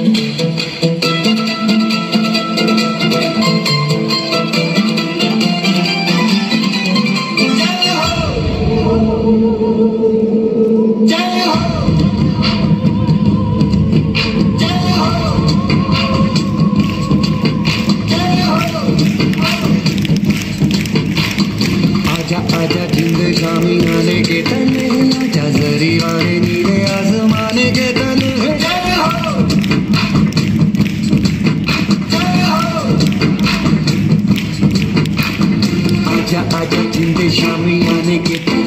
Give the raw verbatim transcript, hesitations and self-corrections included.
आजा जिंद शामी आने के तने, आजा जरी वाले नीले आसमाने के तने। जय हो जय हो, आजा आजा जिंद शामी आने के तने।